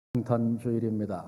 성탄주일입니다.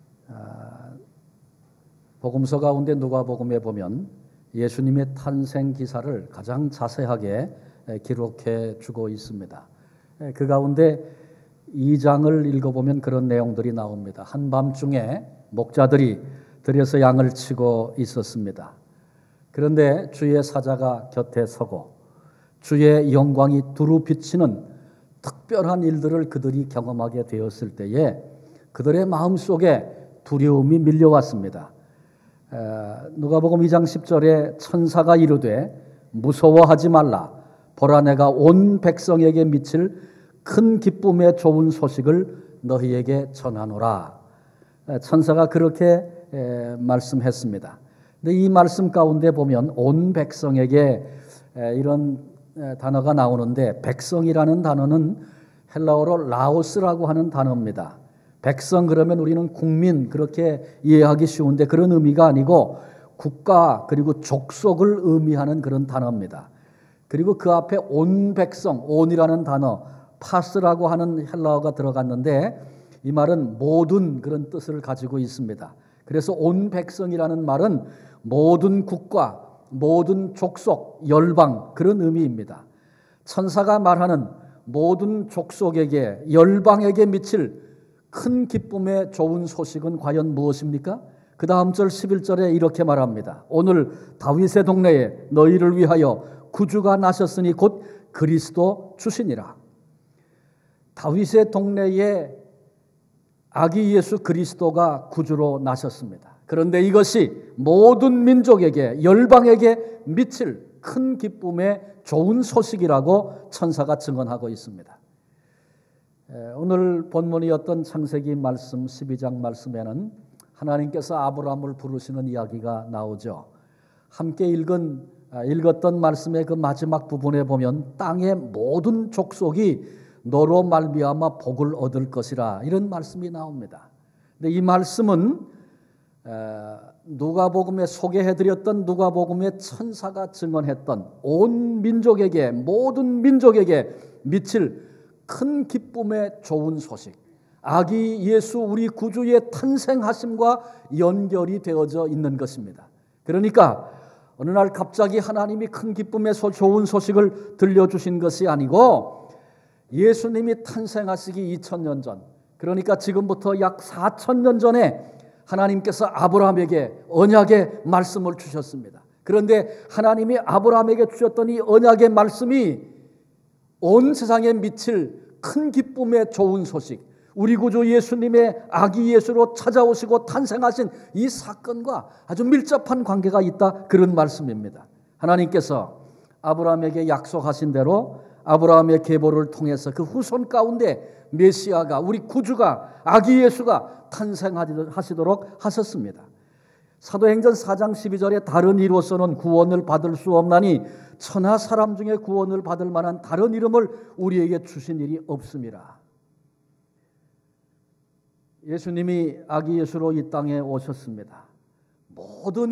복음서 가운데 누가복음에 보면 예수님의 탄생 기사를 가장 자세하게 기록해 주고 있습니다. 그 가운데 2장을 읽어보면 그런 내용들이 나옵니다. 한밤중에 목자들이 들에서 양을 치고 있었습니다. 그런데 주의 사자가 곁에 서고 주의 영광이 두루 비치는 특별한 일들을 그들이 경험하게 되었을 때에 그들의 마음속에 두려움이 밀려왔습니다. 누가복음 2장 10절에 천사가 이르되 무서워하지 말라. 보라 내가 온 백성에게 미칠 큰 기쁨의 좋은 소식을 너희에게 전하노라. 천사가 그렇게 말씀했습니다. 근데 이 말씀 가운데 보면 온 백성에게 이런 단어가 나오는데 백성이라는 단어는 헬라어로 라오스라고 하는 단어입니다. 백성 그러면 우리는 국민 그렇게 이해하기 쉬운데 그런 의미가 아니고 국가 그리고 족속을 의미하는 그런 단어입니다. 그리고 그 앞에 온 백성, 온이라는 단어, 파스라고 하는 헬라어가 들어갔는데 이 말은 모든 그런 뜻을 가지고 있습니다. 그래서 온 백성이라는 말은 모든 국가, 모든 족속, 열방 그런 의미입니다. 천사가 말하는 모든 족속에게 열방에게 미칠 큰 기쁨의 좋은 소식은 과연 무엇입니까? 그 다음 절 11절에 이렇게 말합니다. 오늘 다윗의 동네에 너희를 위하여 구주가 나셨으니 곧 그리스도 주시니라. 다윗의 동네에 아기 예수 그리스도가 구주로 나셨습니다. 그런데 이것이 모든 민족에게 열방에게 미칠 큰 기쁨의 좋은 소식이라고 천사가 증언하고 있습니다. 오늘 본문이었던 창세기 말씀 12장 말씀에는 하나님께서 아브라함을 부르시는 이야기가 나오죠. 함께 읽었던 말씀의 그 마지막 부분에 보면 땅의 모든 족속이 너로 말미암아 복을 얻을 것이라 이런 말씀이 나옵니다. 근데 이 말씀은 누가복음에 소개해드렸던 누가복음의 천사가 증언했던 온 민족에게 모든 민족에게 미칠 큰 기쁨의 좋은 소식 아기 예수 우리 구주의 탄생하심과 연결이 되어져 있는 것입니다. 그러니까 어느 날 갑자기 하나님이 큰 기쁨의 좋은 소식을 들려주신 것이 아니고 예수님이 탄생하시기 2000년 전 그러니까 지금부터 약 4000년 전에 하나님께서 아브라함에게 언약의 말씀을 주셨습니다. 그런데 하나님이 아브라함에게 주셨던 이 언약의 말씀이 온 세상에 미칠 큰 기쁨의 좋은 소식 우리 구주 예수님의 아기 예수로 찾아오시고 탄생하신 이 사건과 아주 밀접한 관계가 있다 그런 말씀입니다. 하나님께서 아브라함에게 약속하신 대로 아브라함의 계보를 통해서 그 후손 가운데 메시아가 우리 구주가 아기 예수가 탄생하시도록 하셨습니다. 사도행전 4장 12절에 다른 이로서는 구원을 받을 수 없나니 천하 사람 중에 구원을 받을 만한 다른 이름을 우리에게 주신 일이 없음이라. 예수님이 아기 예수로 이 땅에 오셨습니다. 모든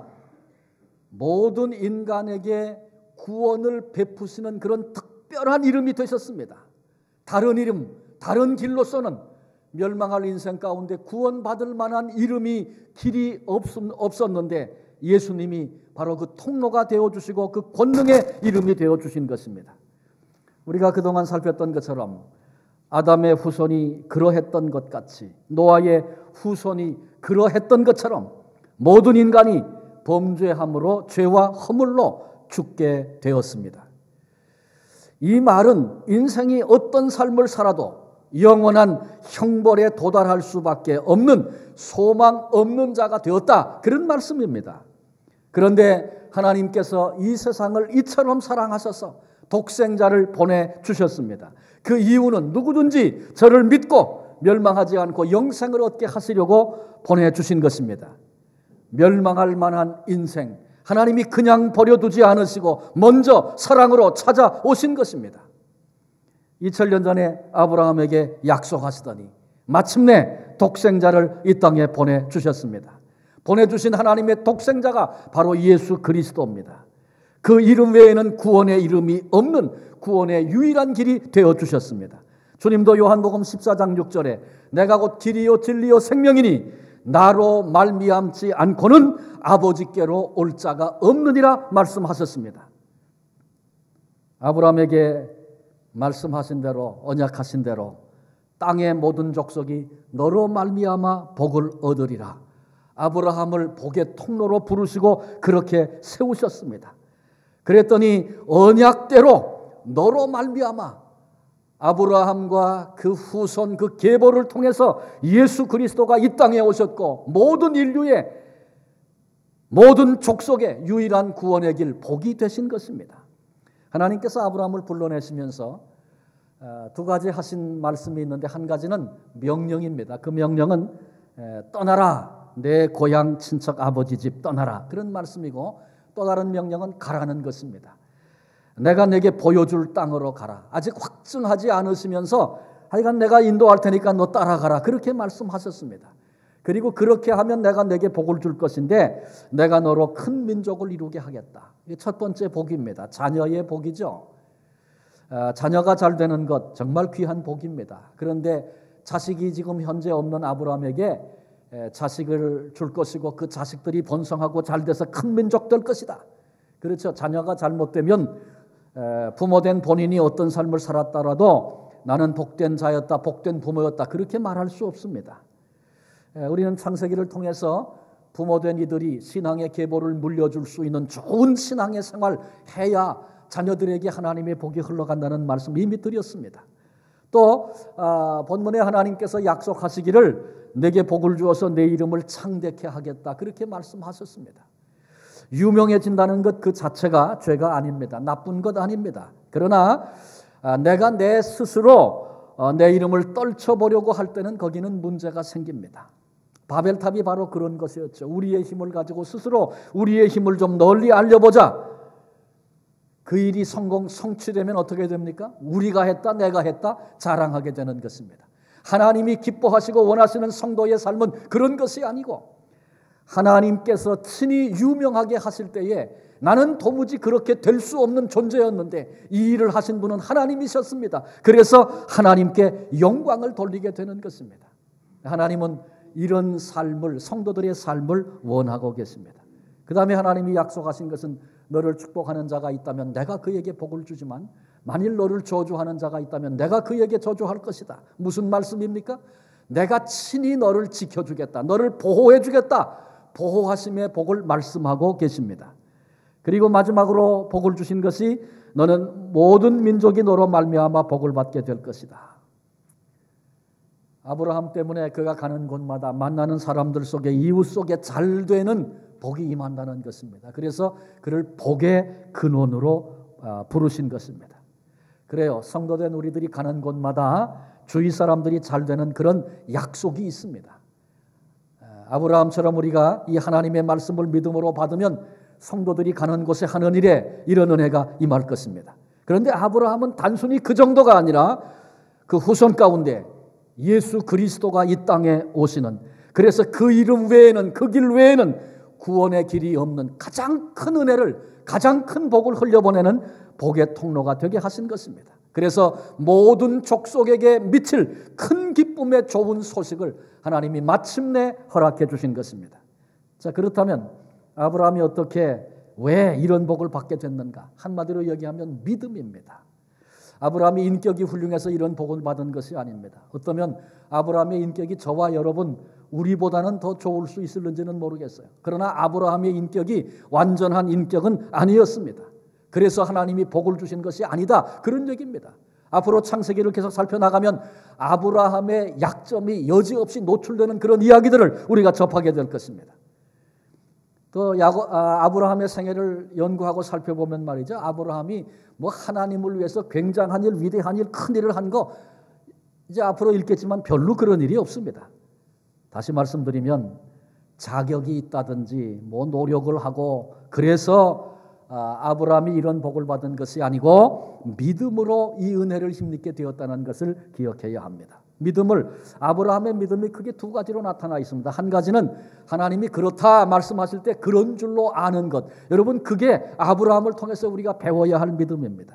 인간에게 구원을 베푸시는 그런 특별한 이름이 되셨습니다. 다른 이름, 다른 길로서는 멸망할 인생 가운데 구원받을 만한 길이 없었는데 예수님이 바로 그 통로가 되어주시고 그 권능의 이름이 되어주신 것입니다. 우리가 그동안 살폈던 것처럼 아담의 후손이 그러했던 것 같이 노아의 후손이 그러했던 것처럼 모든 인간이 범죄함으로 죄와 허물로 죽게 되었습니다. 이 말은 인생이 어떤 삶을 살아도 영원한 형벌에 도달할 수밖에 없는 소망 없는 자가 되었다 그런 말씀입니다. 그런데 하나님께서 이 세상을 이처럼 사랑하셔서 독생자를 보내주셨습니다. 그 이유는 누구든지 저를 믿고 멸망하지 않고 영생을 얻게 하시려고 보내주신 것입니다. 멸망할 만한 인생 하나님이 그냥 버려두지 않으시고 먼저 사랑으로 찾아오신 것입니다. 2000년 전에 아브라함에게 약속하시더니 마침내 독생자를 이 땅에 보내주셨습니다. 보내주신 하나님의 독생자가 바로 예수 그리스도입니다. 그 이름 외에는 구원의 이름이 없는 구원의 유일한 길이 되어주셨습니다. 주님도 요한복음 14장 6절에 내가 곧 길이요 진리요 생명이니 나로 말미암지 않고는 아버지께로 올 자가 없느니라 말씀하셨습니다. 아브라함에게 말씀하신 대로, 언약하신 대로 땅의 모든 족속이 너로 말미암아 복을 얻으리라. 아브라함을 복의 통로로 부르시고 그렇게 세우셨습니다. 그랬더니 언약대로 너로 말미암아 아브라함과 그 후손 그 계보를 통해서 예수 그리스도가 이 땅에 오셨고 모든 인류의 모든 족속의 유일한 구원의 길 복이 되신 것입니다. 하나님께서 아브라함을 불러내시면서 두 가지 하신 말씀이 있는데 한 가지는 명령입니다. 그 명령은 떠나라, 내 고향 친척 아버지 집 떠나라, 그런 말씀이고, 또 다른 명령은 가라는 것입니다. 내가 내게 보여줄 땅으로 가라. 아직 확증하지 않으시면서 하여간 내가 인도할 테니까 너 따라가라, 그렇게 말씀하셨습니다. 그리고 그렇게 하면 내가 내게 복을 줄 것인데 내가 너로 큰 민족을 이루게 하겠다. 이게 첫 번째 복입니다. 자녀의 복이죠. 자녀가 잘 되는 것 정말 귀한 복입니다. 그런데 자식이 지금 현재 없는 아브라함에게 자식을 줄 것이고 그 자식들이 번성하고 잘 돼서 큰 민족 될 것이다. 그렇죠. 자녀가 잘못되면 부모된 본인이 어떤 삶을 살았더라도 나는 복된 자였다, 복된 부모였다, 그렇게 말할 수 없습니다. 우리는 창세기를 통해서 부모된 이들이 신앙의 계보를 물려줄 수 있는 좋은 신앙의 생활 해야 자녀들에게 하나님의 복이 흘러간다는 말씀 이미 드렸습니다. 또 본문에 하나님께서 약속하시기를 내게 복을 주어서 내 이름을 창대케 하겠다, 그렇게 말씀하셨습니다. 유명해진다는 것 그 자체가 죄가 아닙니다. 나쁜 것 아닙니다. 그러나 내가 내 스스로 내 이름을 떨쳐보려고 할 때는 거기는 문제가 생깁니다. 바벨탑이 바로 그런 것이었죠. 우리의 힘을 가지고 스스로 우리의 힘을 좀 널리 알려보자. 그 일이 성취되면 어떻게 됩니까? 우리가 했다, 내가 했다 자랑하게 되는 것입니다. 하나님이 기뻐하시고 원하시는 성도의 삶은 그런 것이 아니고 하나님께서 친히 유명하게 하실 때에 나는 도무지 그렇게 될 수 없는 존재였는데 이 일을 하신 분은 하나님이셨습니다. 그래서 하나님께 영광을 돌리게 되는 것입니다. 하나님은 이런 삶을, 성도들의 삶을 원하고 계십니다. 그 다음에 하나님이 약속하신 것은 너를 축복하는 자가 있다면 내가 그에게 복을 주지만 만일 너를 저주하는 자가 있다면 내가 그에게 저주할 것이다. 무슨 말씀입니까? 내가 친히 너를 지켜주겠다, 너를 보호해주겠다, 보호하심의 복을 말씀하고 계십니다. 그리고 마지막으로 복을 주신 것이 너는 모든 민족이 너로 말미암아 복을 받게 될 것이다. 아브라함 때문에 그가 가는 곳마다 만나는 사람들 속에, 이웃 속에 잘 되는 복이 임한다는 것입니다. 그래서 그를 복의 근원으로 부르신 것입니다. 그래요. 성도된 우리들이 가는 곳마다 주위 사람들이 잘 되는 그런 약속이 있습니다. 아브라함처럼 우리가 이 하나님의 말씀을 믿음으로 받으면 성도들이 가는 곳에 하는 일에 이런 은혜가 임할 것입니다. 그런데 아브라함은 단순히 그 정도가 아니라 그 후손 가운데 예수 그리스도가 이 땅에 오시는, 그래서 그 이름 외에는, 그 길 외에는 구원의 길이 없는 가장 큰 은혜를, 가장 큰 복을 흘려보내는 복의 통로가 되게 하신 것입니다. 그래서 모든 족속에게 미칠 큰 기쁨의 좋은 소식을 하나님이 마침내 허락해 주신 것입니다. 자, 그렇다면 아브라함이 어떻게, 왜 이런 복을 받게 됐는가? 한마디로 얘기하면 믿음입니다. 아브라함이 인격이 훌륭해서 이런 복을 받은 것이 아닙니다. 어쩌면 아브라함의 인격이 저와 여러분 우리보다는 더 좋을 수 있을는지는 모르겠어요. 그러나 아브라함의 인격이 완전한 인격은 아니었습니다. 그래서 하나님이 복을 주신 것이 아니다, 그런 얘기입니다. 앞으로 창세기를 계속 살펴나가면 아브라함의 약점이 여지없이 노출되는 그런 이야기들을 우리가 접하게 될 것입니다. 또 아브라함의 생애를 연구하고 살펴보면 말이죠, 아브라함이 뭐 하나님을 위해서 굉장한 일, 위대한 일, 큰 일을 한 거 이제 앞으로 읽겠지만 별로 그런 일이 없습니다. 다시 말씀드리면 자격이 있다든지 뭐 노력을 하고 그래서 아브라함이 이런 복을 받은 것이 아니고 믿음으로 이 은혜를 힘입게 되었다는 것을 기억해야 합니다. 믿음을, 아브라함의 믿음이 크게 두 가지로 나타나 있습니다. 한 가지는 하나님이 그렇다 말씀하실 때 그런 줄로 아는 것. 여러분, 그게 아브라함을 통해서 우리가 배워야 할 믿음입니다.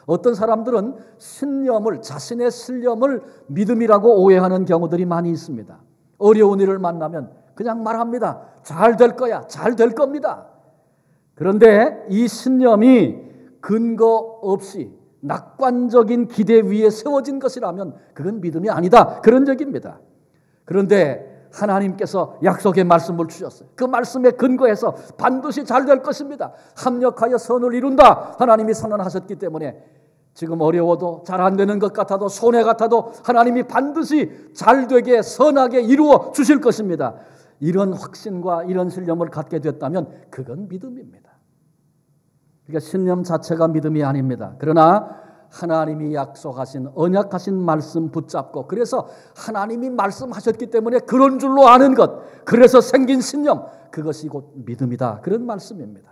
어떤 사람들은 신념을, 자신의 신념을 믿음이라고 오해하는 경우들이 많이 있습니다. 어려운 일을 만나면 그냥 말합니다. 잘 될 거야, 잘 될 겁니다. 그런데 이 신념이 근거 없이 낙관적인 기대 위에 세워진 것이라면 그건 믿음이 아니다, 그런 얘기입니다. 그런데 하나님께서 약속의 말씀을 주셨어요. 그 말씀에 근거해서 반드시 잘 될 것입니다. 합력하여 선을 이룬다, 하나님이 선언하셨기 때문에 지금 어려워도, 잘 안 되는 것 같아도, 손해 같아도 하나님이 반드시 잘 되게 선하게 이루어 주실 것입니다. 이런 확신과 이런 신념을 갖게 됐다면 그건 믿음입니다. 그러니까 신념 자체가 믿음이 아닙니다. 그러나 하나님이 약속하신, 언약하신 말씀 붙잡고, 그래서 하나님이 말씀하셨기 때문에 그런 줄로 아는 것, 그래서 생긴 신념, 그것이 곧 믿음이다, 그런 말씀입니다.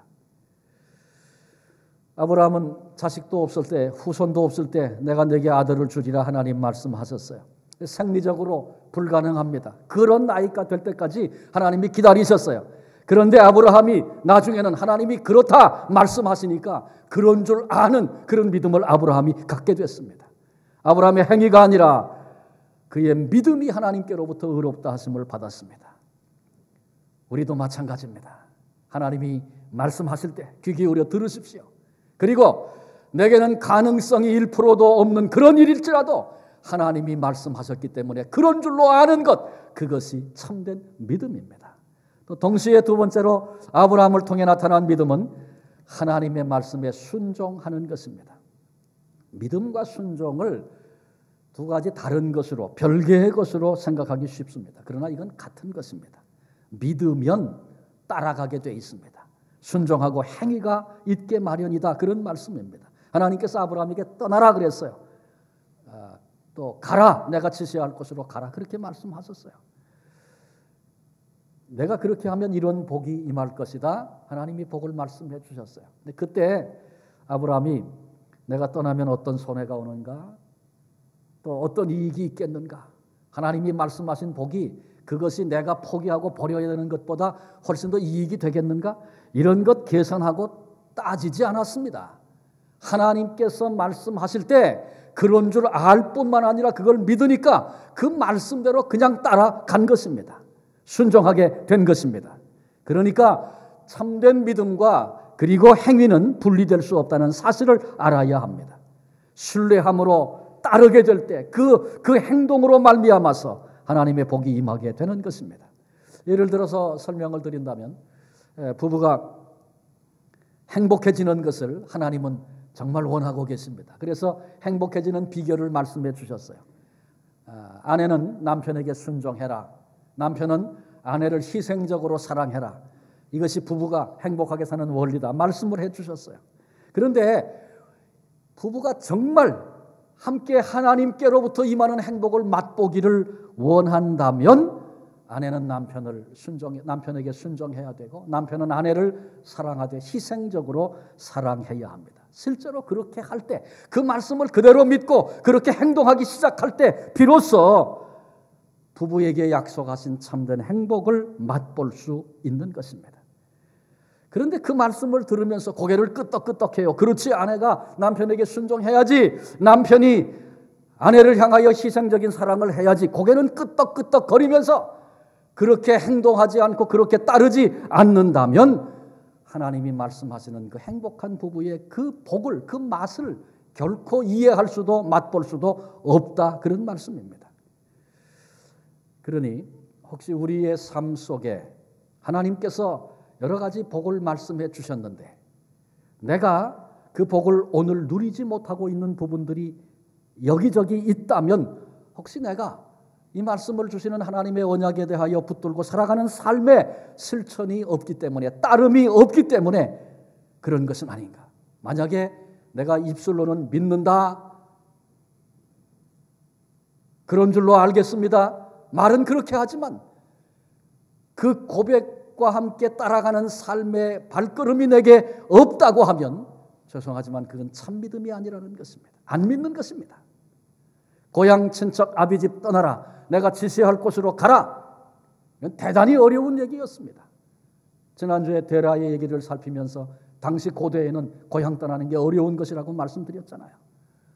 아브라함은 자식도 없을 때, 후손도 없을 때 내가 네게 아들을 주리라 하나님 말씀하셨어요. 생리적으로 불가능합니다. 그런 나이가 될 때까지 하나님이 기다리셨어요. 그런데 아브라함이 나중에는 하나님이 그렇다 말씀하시니까 그런 줄 아는 그런 믿음을 아브라함이 갖게 됐습니다. 아브라함의 행위가 아니라 그의 믿음이 하나님께로부터 의롭다 하심을 받았습니다. 우리도 마찬가지입니다. 하나님이 말씀하실 때 귀 기울여 들으십시오. 그리고 내게는 가능성이 1%도 없는 그런 일일지라도 하나님이 말씀하셨기 때문에 그런 줄로 아는 것, 그것이 참된 믿음입니다. 또 동시에 두 번째로 아브라함을 통해 나타난 믿음은 하나님의 말씀에 순종하는 것입니다. 믿음과 순종을 두 가지 다른 것으로, 별개의 것으로 생각하기 쉽습니다. 그러나 이건 같은 것입니다. 믿으면 따라가게 돼 있습니다. 순종하고 행위가 있게 마련이다, 그런 말씀입니다. 하나님께서 아브라함에게 떠나라 그랬어요. 또 가라, 내가 지시할 곳으로 가라, 그렇게 말씀하셨어요. 내가 그렇게 하면 이런 복이 임할 것이다, 하나님이 복을 말씀해 주셨어요. 근데 그때 아브라함이 내가 떠나면 어떤 손해가 오는가, 또 어떤 이익이 있겠는가, 하나님이 말씀하신 복이 그것이 내가 포기하고 버려야 되는 것보다 훨씬 더 이익이 되겠는가, 이런 것 계산하고 따지지 않았습니다. 하나님께서 말씀하실 때 그런 줄 알 뿐만 아니라 그걸 믿으니까 그 말씀대로 그냥 따라간 것입니다. 순종하게 된 것입니다. 그러니까 참된 믿음과 그리고 행위는 분리될 수 없다는 사실을 알아야 합니다. 신뢰함으로 따르게 될 때 그 행동으로 말미암아서 하나님의 복이 임하게 되는 것입니다. 예를 들어서 설명을 드린다면, 부부가 행복해지는 것을 하나님은 정말 원하고 계십니다. 그래서 행복해지는 비결을 말씀해 주셨어요. 아내는 남편에게 순종해라, 남편은 아내를 희생적으로 사랑해라, 이것이 부부가 행복하게 사는 원리다 말씀을 해 주셨어요. 그런데 부부가 정말 함께 하나님께로부터 임하는 행복을 맛보기를 원한다면 아내는 남편에게 순종해야 되고, 남편은 아내를 사랑하되 희생적으로 사랑해야 합니다. 실제로 그렇게 할 때, 그 말씀을 그대로 믿고 그렇게 행동하기 시작할 때 비로소 부부에게 약속하신 참된 행복을 맛볼 수 있는 것입니다. 그런데 그 말씀을 들으면서 고개를 끄덕끄덕해요. 그렇지, 아내가 남편에게 순종해야지, 남편이 아내를 향하여 희생적인 사랑을 해야지, 고개는 끄덕끄덕 거리면서 그렇게 행동하지 않고 그렇게 따르지 않는다면 하나님이 말씀하시는 그 행복한 부부의 그 복을, 그 맛을 결코 이해할 수도 맛볼 수도 없다, 그런 말씀입니다. 그러니 혹시 우리의 삶 속에 하나님께서 여러 가지 복을 말씀해 주셨는데 내가 그 복을 오늘 누리지 못하고 있는 부분들이 여기저기 있다면, 혹시 내가 이 말씀을 주시는 하나님의 언약에 대하여 붙들고 살아가는 삶의 실천이 없기 때문에, 따름이 없기 때문에 그런 것은 아닌가. 만약에 내가 입술로는 믿는다, 그런 줄로 알겠습니다, 말은 그렇게 하지만 그 고백과 함께 따라가는 삶의 발걸음이 내게 없다고 하면 죄송하지만 그건 참 믿음이 아니라는 것입니다. 안 믿는 것입니다. 고향 친척 아비집 떠나라, 내가 지시할 곳으로 가라, 이건 대단히 어려운 얘기였습니다. 지난주에 데라의 얘기를 살피면서 당시 고대에는 고향 떠나는 게 어려운 것이라고 말씀드렸잖아요.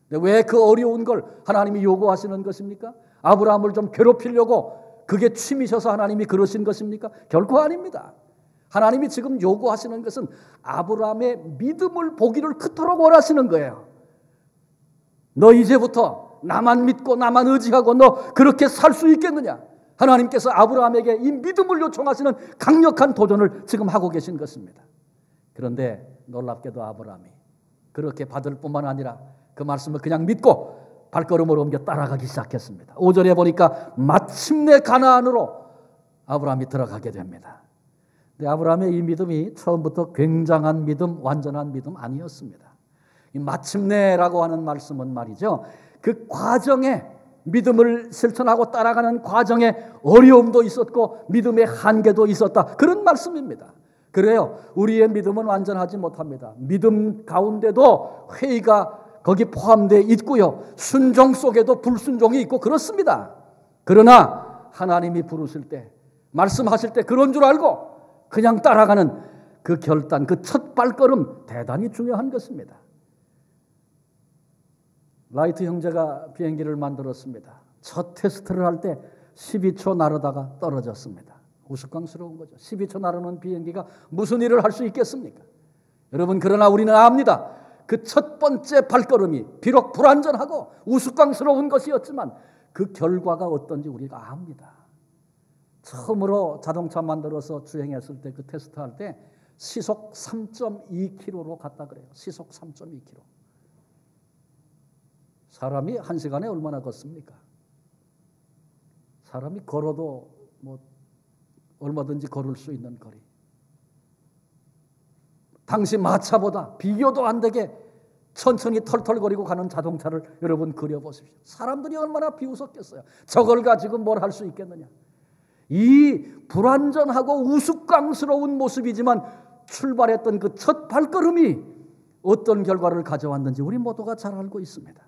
왜 그 어려운 걸 하나님이 요구하시는 것입니까? 아브라함을 좀 괴롭히려고 그게 취미셔서 하나님이 그러신 것입니까? 결코 아닙니다. 하나님이 지금 요구하시는 것은 아브라함의 믿음을 보기를 그토록 원하시는 거예요. 너 이제부터 나만 믿고 나만 의지하고 너 그렇게 살 수 있겠느냐? 하나님께서 아브라함에게 이 믿음을 요청하시는 강력한 도전을 지금 하고 계신 것입니다. 그런데 놀랍게도 아브라함이 그렇게 받을 뿐만 아니라 그 말씀을 그냥 믿고 발걸음을 옮겨 따라가기 시작했습니다. 5절에 보니까 마침내 가나안으로 아브라함이 들어가게 됩니다. 근데 아브라함의 이 믿음이 처음부터 굉장한 믿음, 완전한 믿음 아니었습니다. 이 마침내라고 하는 말씀은 말이죠, 그 과정에 믿음을 실천하고 따라가는 과정에 어려움도 있었고 믿음의 한계도 있었다, 그런 말씀입니다. 그래요, 우리의 믿음은 완전하지 못합니다. 믿음 가운데도 회의가 거기 포함되어 있고요, 순종 속에도 불순종이 있고 그렇습니다. 그러나 하나님이 부르실 때, 말씀하실 때 그런 줄 알고 그냥 따라가는 그 결단, 그 첫 발걸음 대단히 중요한 것입니다. 라이트 형제가 비행기를 만들었습니다. 첫 테스트를 할 때 12초 나르다가 떨어졌습니다. 우스꽝스러운 거죠. 12초 나르는 비행기가 무슨 일을 할 수 있겠습니까? 여러분, 그러나 우리는 압니다. 그 첫 번째 발걸음이 비록 불완전하고 우스꽝스러운 것이었지만 그 결과가 어떤지 우리가 압니다. 처음으로 자동차 만들어서 주행했을 때, 그 테스트할 때 시속 3.2km로 갔다 그래요. 시속 3.2km. 사람이 한 시간에 얼마나 걷습니까? 사람이 걸어도 뭐 얼마든지 걸을 수 있는 거리. 당시 마차보다 비교도 안 되게 천천히 털털거리고 가는 자동차를 여러분 그려보십시오. 사람들이 얼마나 비웃었겠어요. 저걸 가지고 뭘 할 수 있겠느냐. 이 불완전하고 우스꽝스러운 모습이지만 출발했던 그 첫 발걸음이 어떤 결과를 가져왔는지 우리 모두가 잘 알고 있습니다.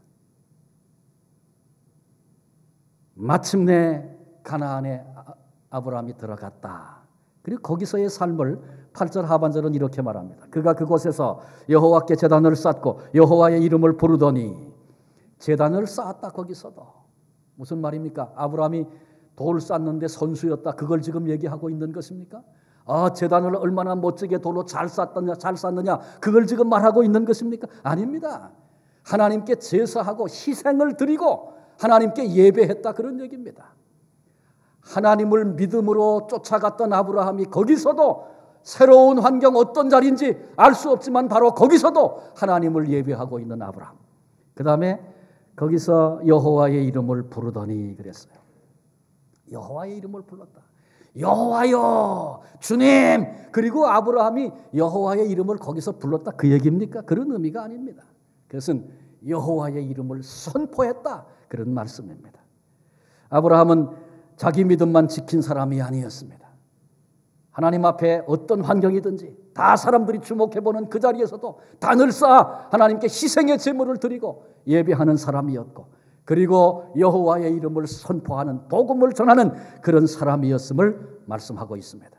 마침내 가나안에 아브라함이 들어갔다. 그리고 거기서의 삶을 8절 하반절은 이렇게 말합니다. 그가 그곳에서 여호와께 제단을 쌓고 여호와의 이름을 부르더니, 제단을 쌓았다. 거기서도 무슨 말입니까? 아브라함이 돌 쌓는데 선수였다, 그걸 지금 얘기하고 있는 것입니까? 제단을 얼마나 멋지게 돌로 잘 쌓느냐, 그걸 지금 말하고 있는 것입니까? 아닙니다. 하나님께 제사하고 희생을 드리고 하나님께 예배했다, 그런 얘기입니다. 하나님을 믿음으로 쫓아갔던 아브라함이 거기서도 새로운 환경, 어떤 자리인지 알 수 없지만 바로 거기서도 하나님을 예배하고 있는 아브라함. 그 다음에 거기서 여호와의 이름을 부르더니 그랬어요. 여호와의 이름을 불렀다. 여호와여, 주님. 그리고 아브라함이 여호와의 이름을 거기서 불렀다, 그 얘기입니까? 그런 의미가 아닙니다. 그것은 여호와의 이름을 선포했다, 그런 말씀입니다. 아브라함은 자기 믿음만 지킨 사람이 아니었습니다. 하나님 앞에 어떤 환경이든지 다 사람들이 주목해보는 그 자리에서도 단을 쌓아 하나님께 희생의 제물을 드리고 예배하는 사람이었고, 그리고 여호와의 이름을 선포하는, 복음을 전하는 그런 사람이었음을 말씀하고 있습니다.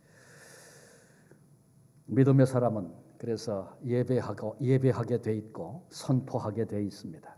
믿음의 사람은 그래서 예배하게 돼 있고 선포하게 돼 있습니다.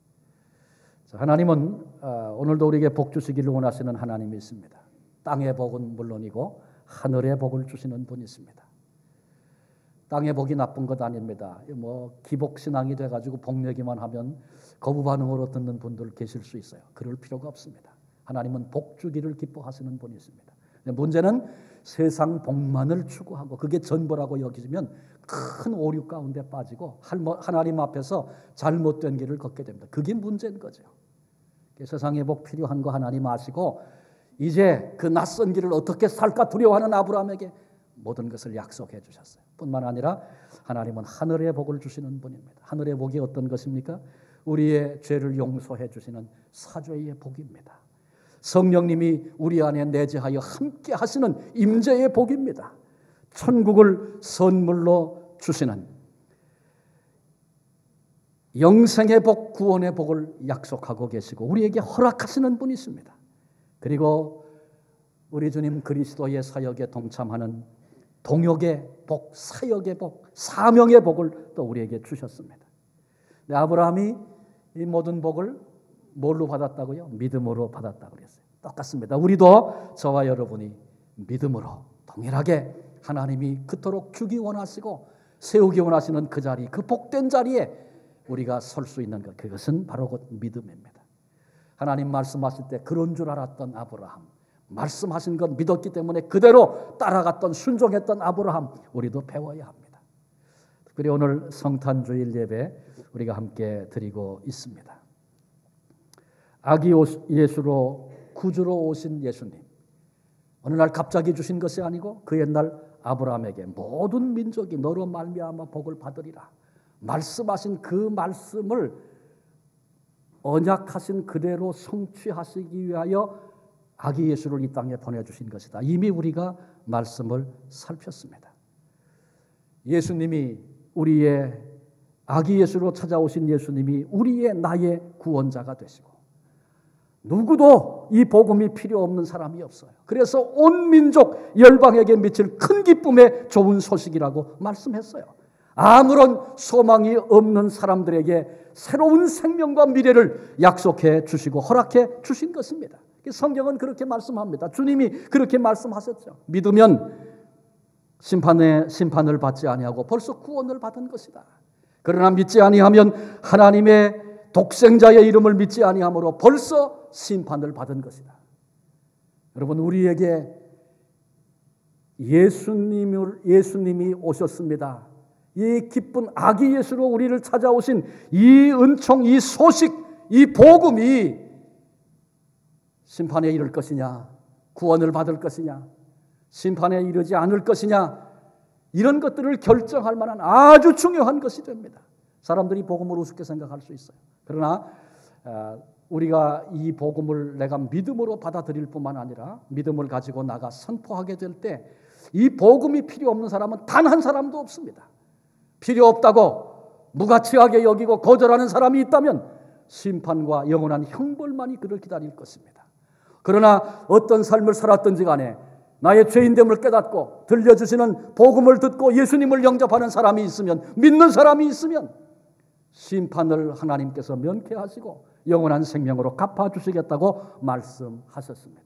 하나님은 오늘도 우리에게 복 주시기를 원하시는 하나님이 있습니다. 땅의 복은 물론이고 하늘의 복을 주시는 분이 있습니다. 땅의 복이 나쁜 것 아닙니다. 기복신앙이 돼가지고 복 얘기만 하면 거부 반응으로 듣는 분들 계실 수 있어요. 그럴 필요가 없습니다. 하나님은 복 주기를 기뻐하시는 분이 있습니다. 문제는 세상 복만을 추구하고 그게 전부라고 여기면 큰 오류 가운데 빠지고 하나님 앞에서 잘못된 길을 걷게 됩니다. 그게 문제인 거죠. 세상의 복 필요한 거 하나님 아시고 이제 그 낯선 길을 어떻게 살까 두려워하는 아브라함에게 모든 것을 약속해 주셨어요. 뿐만 아니라 하나님은 하늘의 복을 주시는 분입니다. 하늘의 복이 어떤 것입니까? 우리의 죄를 용서해 주시는 사죄의 복입니다. 성령님이 우리 안에 내재하여 함께 하시는 임재의 복입니다. 천국을 선물로 주시는 영생의 복, 구원의 복을 약속하고 계시고 우리에게 허락하시는 분이 있습니다. 그리고 우리 주님 그리스도의 사역에 동참하는 동역의 복, 사역의 복, 사명의 복을 또 우리에게 주셨습니다. 아브라함이 이 모든 복을 뭘로 받았다고요? 믿음으로 받았다고 그랬어요. 똑같습니다. 우리도 저와 여러분이 믿음으로 동일하게 하나님이 그토록 주기 원하시고 세우기 원하시는 그 자리, 그 복된 자리에 우리가 설 수 있는 것, 그것은 바로 곧 믿음입니다. 하나님 말씀하실 때 그런 줄 알았던 아브라함, 말씀하신 것 믿었기 때문에 그대로 따라갔던 순종했던 아브라함, 우리도 배워야 합니다. 특별히 오늘 성탄주일 예배 우리가 함께 드리고 있습니다. 아기 예수로 구주로 오신 예수님, 어느 날 갑자기 주신 것이 아니고 그 옛날 아브라함에게 모든 민족이 너로 말미암아 복을 받으리라 말씀하신 그 말씀을 언약하신 그대로 성취하시기 위하여 아기 예수를 이 땅에 보내주신 것이다. 이미 우리가 말씀을 살폈습니다. 예수님이 우리의 아기 예수로 찾아오신 예수님이 우리의 나의 구원자가 되시고 누구도 이 복음이 필요 없는 사람이 없어요. 그래서 온 민족 열방에게 미칠 큰 기쁨의 좋은 소식이라고 말씀했어요. 아무런 소망이 없는 사람들에게 새로운 생명과 미래를 약속해 주시고 허락해 주신 것입니다. 성경은 그렇게 말씀합니다. 주님이 그렇게 말씀하셨죠. 믿으면 심판을 받지 아니하고 벌써 구원을 받은 것이다. 그러나 믿지 아니하면 하나님의 독생자의 이름을 믿지 아니하므로 벌써 심판을 받은 것이다. 여러분, 우리에게 예수님이 오셨습니다. 이 기쁜 아기 예수로 우리를 찾아오신 이 은총, 이 소식, 이 복음이 심판에 이를 것이냐, 구원을 받을 것이냐, 심판에 이르지 않을 것이냐, 이런 것들을 결정할 만한 아주 중요한 것이 됩니다. 사람들이 복음을 우습게 생각할 수 있어요. 그러나 우리가 이 복음을 내가 믿음으로 받아들일 뿐만 아니라 믿음을 가지고 나가 선포하게 될 때 이 복음이 필요 없는 사람은 단 한 사람도 없습니다. 필요 없다고 무가치하게 여기고 거절하는 사람이 있다면 심판과 영원한 형벌만이 그를 기다릴 것입니다. 그러나 어떤 삶을 살았든지 간에 나의 죄인됨을 깨닫고 들려주시는 복음을 듣고 예수님을 영접하는 사람이 있으면, 믿는 사람이 있으면 심판을 하나님께서 면케하시고 영원한 생명으로 갚아주시겠다고 말씀하셨습니다.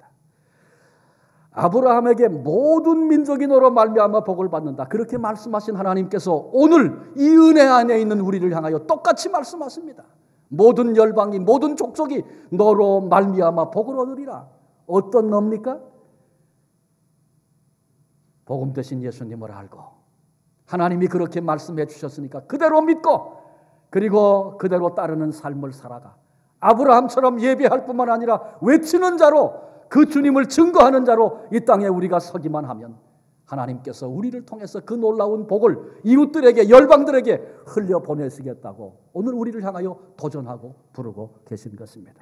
아브라함에게 모든 민족이 너로 말미암아 복을 받는다, 그렇게 말씀하신 하나님께서 오늘 이 은혜 안에 있는 우리를 향하여 똑같이 말씀하십니다. 모든 열방이, 모든 족속이 너로 말미암아 복을 얻으리라. 어떤 넋니까? 복음 되신 예수님을 알고 하나님이 그렇게 말씀해 주셨으니까 그대로 믿고 그리고 그대로 따르는 삶을 살아가 아브라함처럼 예배할 뿐만 아니라 외치는 자로, 그 주님을 증거하는 자로 이 땅에 우리가 서기만 하면 하나님께서 우리를 통해서 그 놀라운 복을 이웃들에게, 열방들에게 흘려보내시겠다고 오늘 우리를 향하여 도전하고 부르고 계신 것입니다.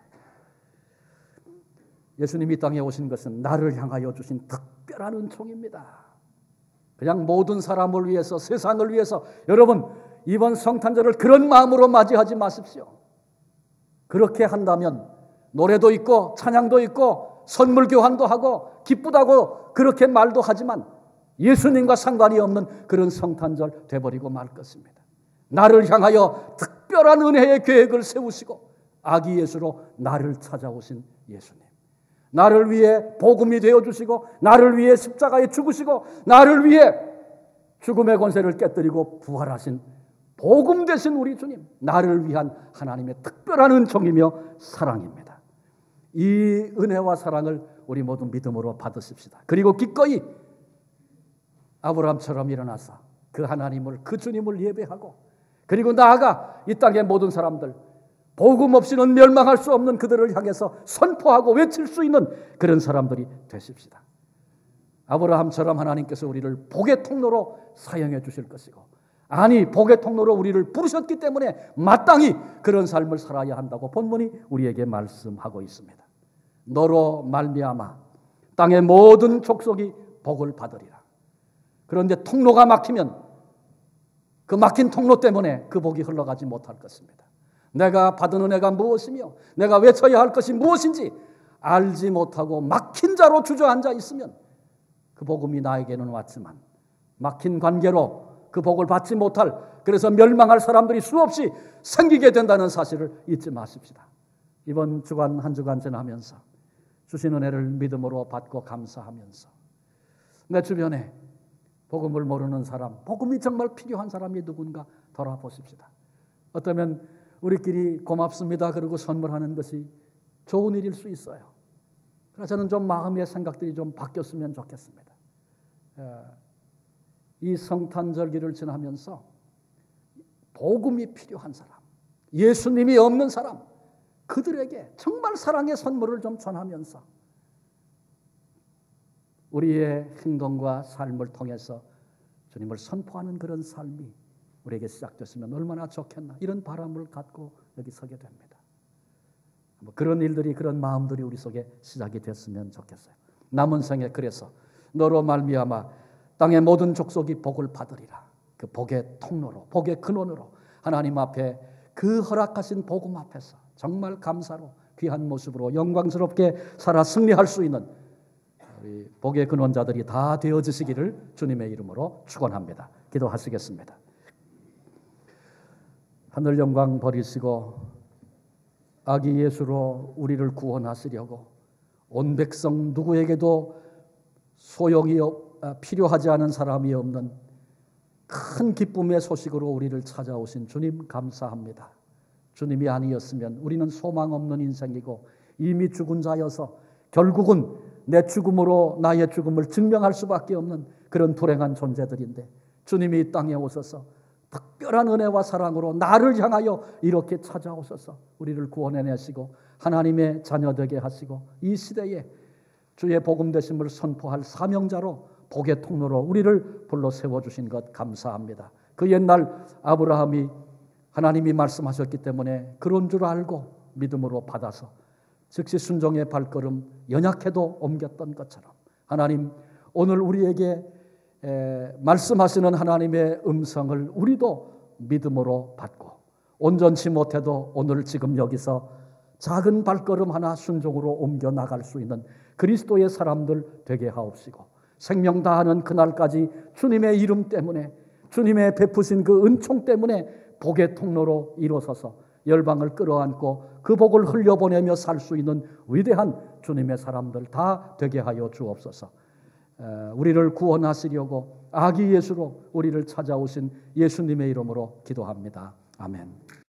예수님이 이 땅에 오신 것은 나를 향하여 주신 특별한 은총입니다. 그냥 모든 사람을 위해서, 세상을 위해서, 여러분 이번 성탄절을 그런 마음으로 맞이하지 마십시오. 그렇게 한다면 노래도 있고 찬양도 있고 선물 교환도 하고 기쁘다고 그렇게 말도 하지만 예수님과 상관이 없는 그런 성탄절 돼버리고 말 것입니다. 나를 향하여 특별한 은혜의 계획을 세우시고 아기 예수로 나를 찾아오신 예수님, 나를 위해 복음이 되어주시고 나를 위해 십자가에 죽으시고 나를 위해 죽음의 권세를 깨뜨리고 부활하신 복음 되신 우리 주님, 나를 위한 하나님의 특별한 은총이며 사랑입니다. 이 은혜와 사랑을 우리 모두 믿음으로 받으십시다. 그리고 기꺼이 아브라함처럼 일어나서 그 하나님을, 그 주님을 예배하고 그리고 나아가 이 땅의 모든 사람들, 복음 없이는 멸망할 수 없는 그들을 향해서 선포하고 외칠 수 있는 그런 사람들이 되십시다. 아브라함처럼 하나님께서 우리를 복의 통로로 사용해 주실 것이고, 아니 복의 통로로 우리를 부르셨기 때문에 마땅히 그런 삶을 살아야 한다고 본문이 우리에게 말씀하고 있습니다. 너로 말미암아 땅의 모든 족속이 복을 받으리라. 그런데 통로가 막히면 그 막힌 통로 때문에 그 복이 흘러가지 못할 것입니다. 내가 받은 은혜가 무엇이며 내가 외쳐야 할 것이 무엇인지 알지 못하고 막힌 자로 주저앉아 있으면 그 복음이 나에게는 왔지만 막힌 관계로 그 복을 받지 못할, 그래서 멸망할 사람들이 수없이 생기게 된다는 사실을 잊지 마십시다. 이번 주간 한 주간 지나면서 주신 은혜를 믿음으로 받고 감사하면서 내 주변에 복음을 모르는 사람, 복음이 정말 필요한 사람이 누군가 돌아보십시다. 어쩌면 우리끼리 고맙습니다 그러고 선물하는 것이 좋은 일일 수 있어요. 그래서 저는 좀 마음의 생각들이 좀 바뀌었으면 좋겠습니다. 이 성탄절기를 지나면서 복음이 필요한 사람, 예수님이 없는 사람, 그들에게 정말 사랑의 선물을 좀 전하면서 우리의 행동과 삶을 통해서 주님을 선포하는 그런 삶이 우리에게 시작됐으면 얼마나 좋겠나, 이런 바람을 갖고 여기 서게 됩니다. 그런 일들이, 그런 마음들이 우리 속에 시작이 됐으면 좋겠어요. 남은 생에 그래서 너로 말미암아 땅의 모든 족속이 복을 받으리라. 그 복의 통로로, 복의 근원으로 하나님 앞에 그 허락하신 복음 앞에서 정말 감사로 귀한 모습으로 영광스럽게 살아 승리할 수 있는 우리 복의 근원자들이 다 되어지시기를 주님의 이름으로 축원합니다. 기도하시겠습니다. 하늘 영광 버리시고 아기 예수로 우리를 구원하시려고 온 백성 누구에게도 소용이 필요하지 않은 사람이 없는 큰 기쁨의 소식으로 우리를 찾아오신 주님 감사합니다. 주님이 아니었으면 우리는 소망 없는 인생이고 이미 죽은 자여서 결국은 내 죽음으로 나의 죽음을 증명할 수밖에 없는 그런 불행한 존재들인데 주님이 이 땅에 오셔서 특별한 은혜와 사랑으로 나를 향하여 이렇게 찾아오셔서 우리를 구원해내시고 하나님의 자녀 되게 하시고 이 시대에 주의 복음 되심을 선포할 사명자로 복의 통로로 우리를 불러 세워주신 것 감사합니다. 그 옛날 아브라함이 하나님이 말씀하셨기 때문에 그런 줄 알고 믿음으로 받아서 즉시 순종의 발걸음 연약해도 옮겼던 것처럼 하나님 오늘 우리에게 말씀하시는 하나님의 음성을 우리도 믿음으로 받고 온전치 못해도 오늘 지금 여기서 작은 발걸음 하나 순종으로 옮겨 나갈 수 있는 그리스도의 사람들 되게 하옵시고 생명 다하는 그날까지 주님의 이름 때문에 주님의 베푸신 그 은총 때문에 복의 통로로 일어서서 열방을 끌어안고 그 복을 흘려보내며 살 수 있는 위대한 주님의 사람들 다 되게 하여 주옵소서. 우리를 구원하시려고 아기 예수로 우리를 찾아오신 예수님의 이름으로 기도합니다. 아멘.